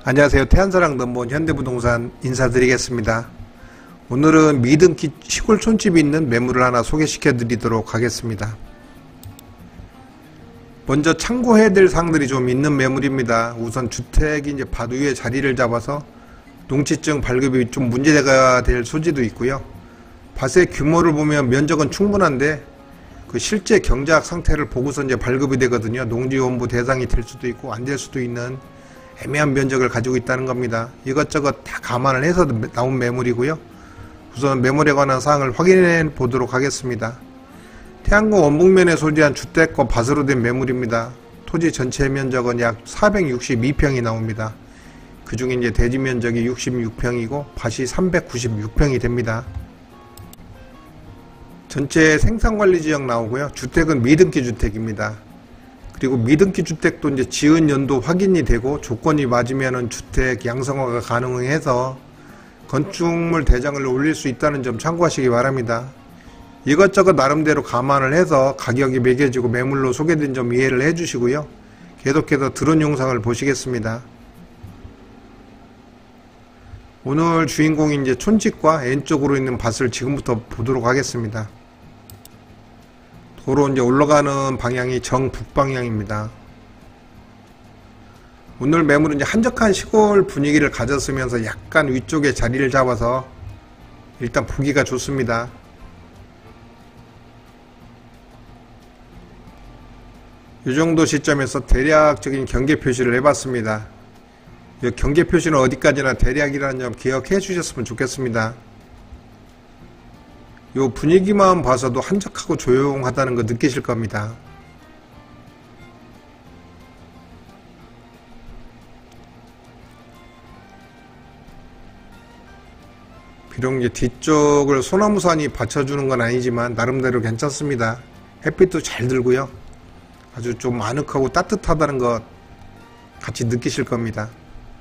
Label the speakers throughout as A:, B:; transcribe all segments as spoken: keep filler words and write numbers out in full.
A: 안녕하세요. 태안사랑 넘버원 현대부동산 인사드리겠습니다. 오늘은 미등기 시골 촌집이 있는 매물을 하나 소개시켜 드리도록 하겠습니다. 먼저 참고해야 될 사항들이 좀 있는 매물입니다. 우선 주택이 이제 바로 위에 자리를 잡아서 농지증 발급이 좀 문제가 될 소지도 있고요. 밭의 규모를 보면 면적은 충분한데 그 실제 경작 상태를 보고서 이제 발급이 되거든요. 농지원부 대상이 될 수도 있고 안 될 수도 있는 애매한 면적을 가지고 있다는 겁니다. 이것저것 다 감안을 해서 나온 매물이고요. 우선 매물에 관한 사항을 확인해 보도록 하겠습니다. 태안군 원북면에 소재한 주택과 밭으로 된 매물입니다. 토지 전체 면적은 약 사백육십이 평이 나옵니다. 그 중에 이제 대지 면적이 육십육 평이고 밭이 삼백구십육 평이 됩니다. 전체 생산관리지역 나오고요. 주택은 미등기 주택입니다. 그리고 미등기 주택도 이제 지은 연도 확인이 되고 조건이 맞으면은 주택 양성화가 가능해서 건축물 대장을 올릴 수 있다는 점 참고하시기 바랍니다. 이것저것 나름대로 감안을 해서 가격이 매겨지고 매물로 소개된 점 이해를 해주시고요. 계속해서 드론 영상을 보시겠습니다. 오늘 주인공이 이제 촌집과 N쪽으로 있는 밭을 지금부터 보도록 하겠습니다. 도로 이제 올라가는 방향이 정북 방향입니다. 오늘 매물은 이제 한적한 시골 분위기를 가졌으면서 약간 위쪽에 자리를 잡아서 일단 보기가 좋습니다. 이 정도 시점에서 대략적인 경계 표시를 해봤습니다. 이 경계 표시는 어디까지나 대략이라는 점 기억해 주셨으면 좋겠습니다. 이 분위기만 봐서도 한적하고 조용하다는 거 느끼실 겁니다. 비록 이제 뒤쪽을 소나무산이 받쳐주는 건 아니지만 나름대로 괜찮습니다. 햇빛도 잘 들고요. 아주 좀 아늑하고 따뜻하다는 것 같이 느끼실 겁니다.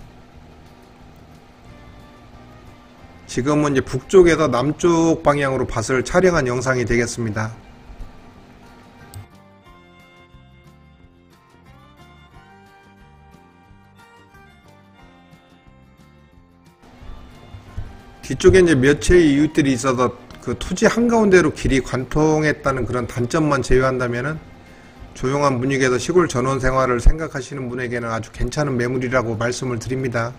A: 지금은 이제 북쪽에서 남쪽 방향으로 밭을 촬영한 영상이 되겠습니다. 뒤쪽에 이제 몇 채의 이웃들이 있어서 그 토지 한가운데로 길이 관통했다는 그런 단점만 제외한다면은 조용한 분위기에서 시골 전원 생활을 생각하시는 분에게는 아주 괜찮은 매물이라고 말씀을 드립니다.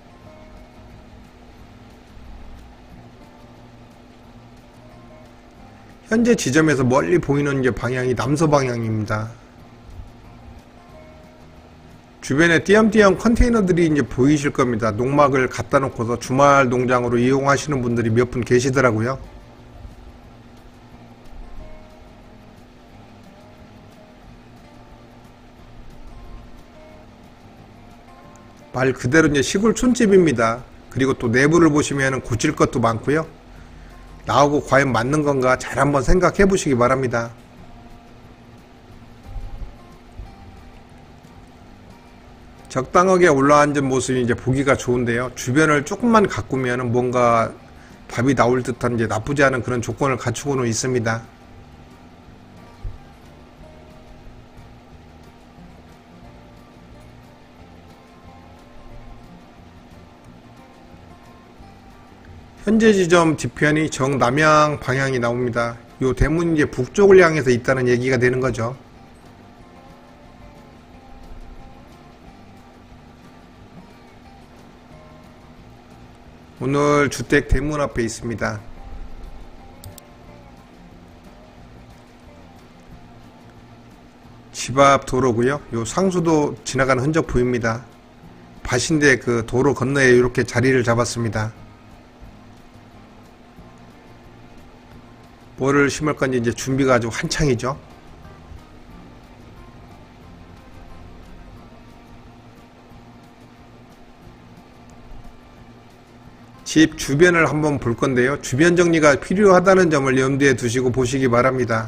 A: 현재 지점에서 멀리 보이는 이제 방향이 남서 방향입니다. 주변에 띄엄띄엄 컨테이너들이 이제 보이실 겁니다. 농막을 갖다 놓고서 주말 농장으로 이용하시는 분들이 몇 분 계시더라고요. 말 그대로 이제 시골 촌집입니다. 그리고 또 내부를 보시면 고칠 것도 많고요. 나하고 과연 맞는 건가 잘 한번 생각해 보시기 바랍니다. 적당하게 올라앉은 모습이 이제 보기가 좋은데요. 주변을 조금만 가꾸면 뭔가 답이 나올 듯한 이제 나쁘지 않은 그런 조건을 갖추고는 있습니다. 현재 지점 뒤편이 정남향 방향이 나옵니다. 요 대문이 이제 북쪽을 향해서 있다는 얘기가 되는 거죠. 오늘 주택 대문 앞에 있습니다. 집 앞 도로고요. 요 상수도 지나가는 흔적 보입니다. 밭인데 그 도로 건너에 이렇게 자리를 잡았습니다. 뭐를 심을 건지 이제 준비가 아주 한창이죠. 집 주변을 한번 볼 건데요. 주변 정리가 필요하다는 점을 염두에 두시고 보시기 바랍니다.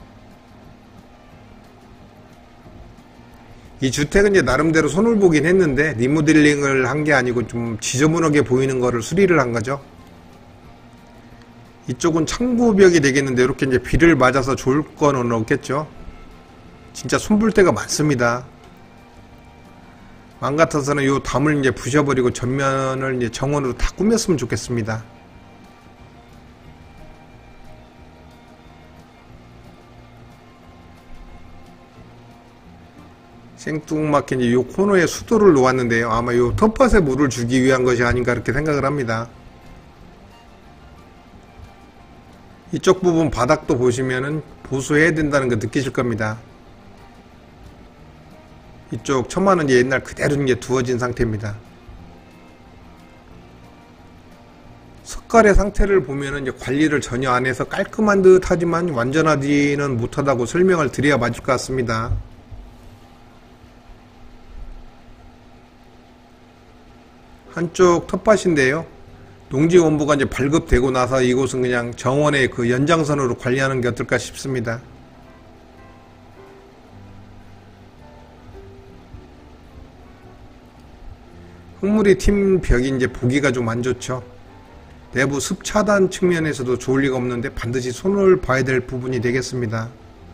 A: 이 주택은 이제 나름대로 손을 보긴 했는데 리모델링을 한 게 아니고 좀 지저분하게 보이는 거를 수리를 한 거죠. 이쪽은 창고벽이 되겠는데 이렇게 이제 비를 맞아서 좋을 거는 없겠죠. 진짜 손볼 데가 많습니다. 맘 같아서는 요 담을 이제 부셔버리고 전면을 이제 정원으로 다 꾸몄으면 좋겠습니다. 생뚱맞게 이제 요 코너에 수도를 놓았는데요. 아마 요 텃밭에 물을 주기 위한 것이 아닌가 그렇게 생각을 합니다. 이쪽 부분 바닥도 보시면은 보수해야 된다는 거 느끼실 겁니다. 이쪽 처마는 이제 옛날 그대로 이제 두어진 상태입니다. 석갈의 상태를 보면은 이제 관리를 전혀 안 해서 깔끔한 듯 하지만 완전하지는 못하다고 설명을 드려야 맞을 것 같습니다. 한쪽 텃밭인데요. 농지원부가 이제 발급되고 나서 이곳은 그냥 정원의 그 연장선으로 관리하는 게 어떨까 싶습니다. 흙물이 튄 벽이 이제 보기가 좀 안 좋죠. 내부 습 차단 측면에서도 좋을 리가 없는데 반드시 손을 봐야 될 부분이 되겠습니다.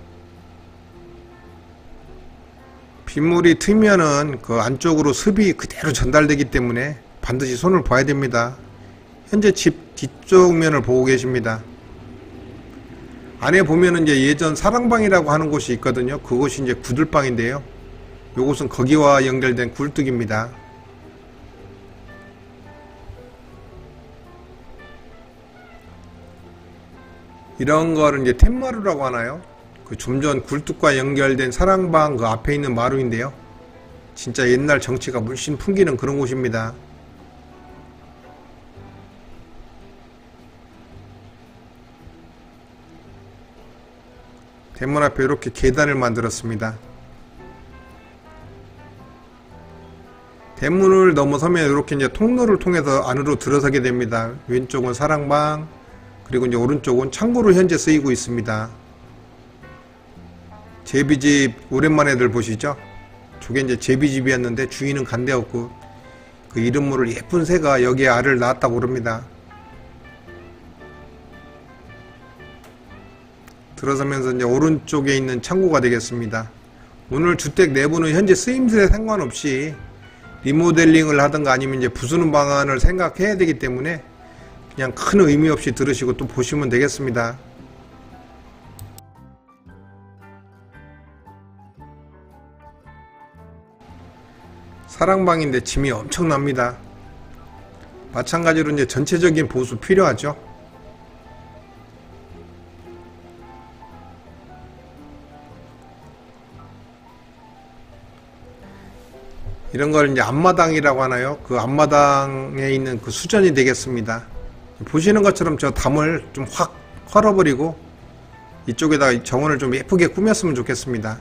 A: 빗물이 트면은 그 안쪽으로 습이 그대로 전달되기 때문에 반드시 손을 봐야 됩니다. 현재 집 뒤쪽 면을 보고 계십니다. 안에 보면은 이제 예전 사랑방이라고 하는 곳이 있거든요. 그곳이 이제 구들방인데요. 요곳은 거기와 연결된 굴뚝입니다. 이런 거를 이제 툇마루라고 하나요? 그 좀 전 굴뚝과 연결된 사랑방 그 앞에 있는 마루인데요. 진짜 옛날 정치가 물씬 풍기는 그런 곳입니다. 대문 앞에 이렇게 계단을 만들었습니다. 대문을 넘어서면 이렇게 이제 통로를 통해서 안으로 들어서게 됩니다. 왼쪽은 사랑방, 그리고 이제 오른쪽은 창고로 현재 쓰이고 있습니다. 제비집 오랜만에들 보시죠? 저게 이제 제비집이었는데 주인은 간데없고 그 이름 모를 예쁜 새가 여기에 알을 낳았다고 그럽니다. 들어서면서 이제 오른쪽에 있는 창고가 되겠습니다. 오늘 주택 내부는 현재 쓰임새에 상관없이 리모델링을 하든가 아니면 이제 부수는 방안을 생각해야 되기 때문에 그냥 큰 의미 없이 들으시고 또 보시면 되겠습니다. 사랑방인데 짐이 엄청납니다. 마찬가지로 이제 전체적인 보수 필요하죠. 이런 걸 이제 앞마당이라고 하나요? 그 앞마당에 있는 그 수전이 되겠습니다. 보시는 것처럼 저 담을 좀 확 헐어버리고 이쪽에다가 정원을 좀 예쁘게 꾸몄으면 좋겠습니다.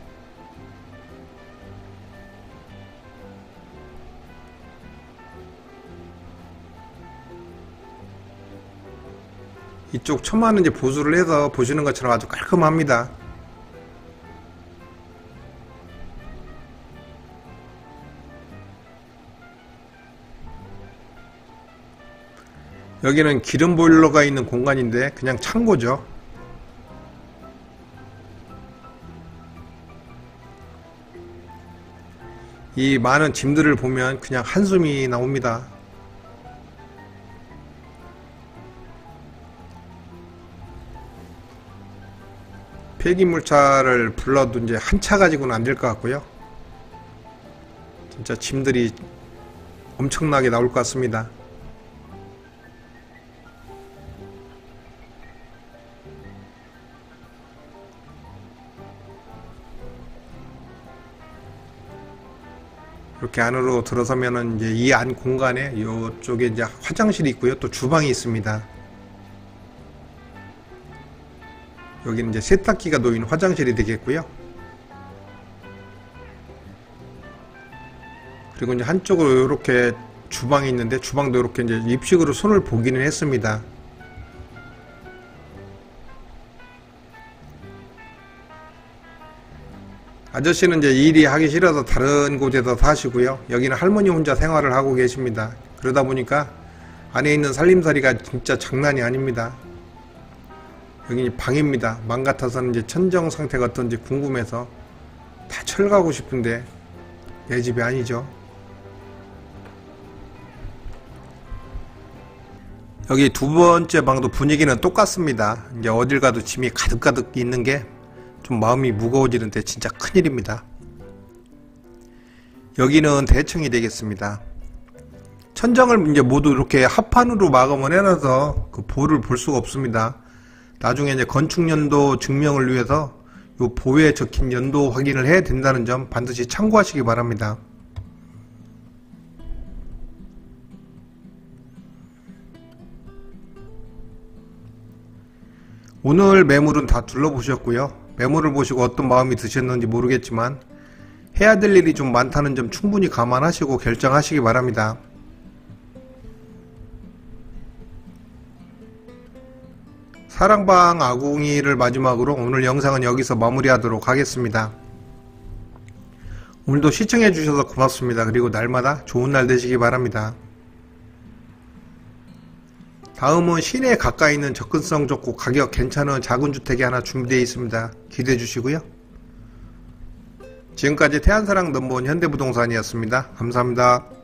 A: 이쪽 처마는 이제 보수를 해서 보시는 것처럼 아주 깔끔합니다. 여기는 기름 보일러가 있는 공간인데 그냥 창고죠. 이 많은 짐들을 보면 그냥 한숨이 나옵니다. 폐기물차를 불러도 이제 한 차 가지고는 안 될 것 같고요. 진짜 짐들이 엄청나게 나올 것 같습니다. 이렇게 안으로 들어서면은 이제 이 안 공간에 이쪽에 이제 화장실이 있고요. 또 주방이 있습니다. 여기는 이제 세탁기가 놓인 화장실이 되겠고요. 그리고 이제 한쪽으로 이렇게 주방이 있는데 주방도 이렇게 이제 입식으로 손을 보기는 했습니다. 아저씨는 이제 일이 하기 싫어서 다른 곳에서 사시고요. 여기는 할머니 혼자 생활을 하고 계십니다. 그러다 보니까 안에 있는 살림살이가 진짜 장난이 아닙니다. 여기 방입니다. 맘 같아서는 이제 천정 상태가 어떤지 궁금해서 다 철가고 싶은데 내 집이 아니죠. 여기 두 번째 방도 분위기는 똑같습니다. 이제 어딜 가도 짐이 가득가득 있는 게 좀 마음이 무거워지는데 진짜 큰일입니다. 여기는 대청이 되겠습니다. 천장을 이제 모두 이렇게 합판으로 마감을 해놔서 그 보를 볼 수가 없습니다. 나중에 이제 건축연도 증명을 위해서 요 보에 적힌 연도 확인을 해야 된다는 점 반드시 참고하시기 바랍니다. 오늘 매물은 다 둘러보셨고요. 매물을 보시고 어떤 마음이 드셨는지 모르겠지만 해야 될 일이 좀 많다는 점 충분히 감안하시고 결정하시기 바랍니다. 사랑방 아궁이를 마지막으로 오늘 영상은 여기서 마무리하도록 하겠습니다. 오늘도 시청해 주셔서 고맙습니다. 그리고 날마다 좋은 날 되시기 바랍니다. 다음은 시내에 가까이 있는 접근성 좋고 가격 괜찮은 작은 주택이 하나 준비되어 있습니다. 기대해 주시고요. 지금까지 태안사랑 넘버원 현대부동산이었습니다. 감사합니다.